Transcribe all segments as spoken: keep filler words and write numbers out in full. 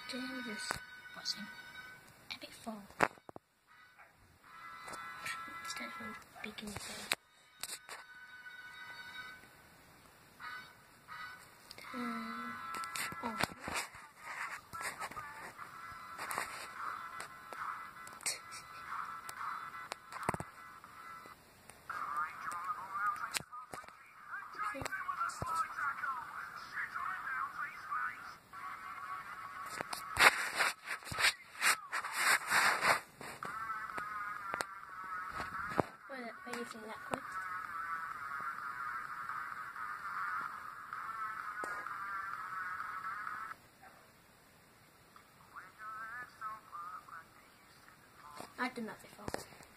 Jesus, watching Epic Fall. Instead of speaking with them. Um, oh. Where are you seeing that quick? I've done that before.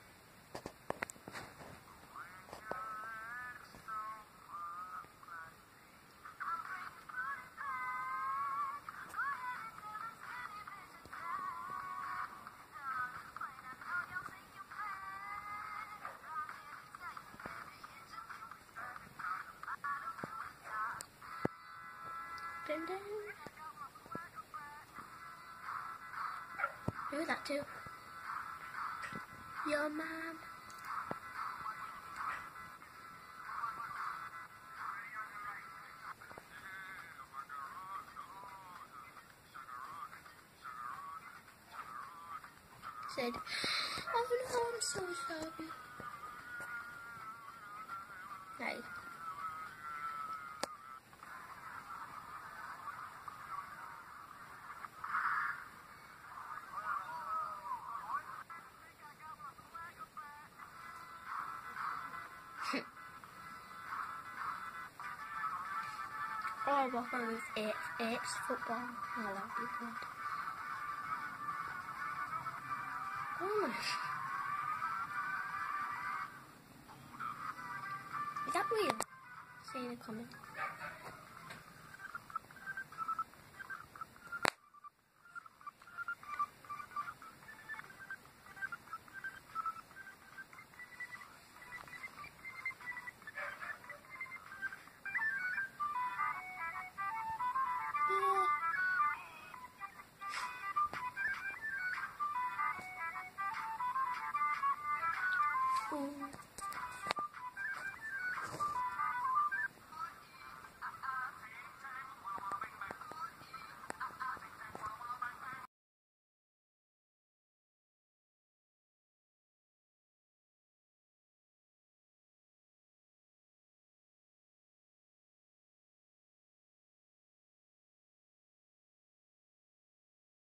Dun dun. Who was that to? Your mom. Said, oh no, I'm so sorry. Hey. Oh, what fun is it? It's football. I love it. Oh my. Is that real? Say in the comments.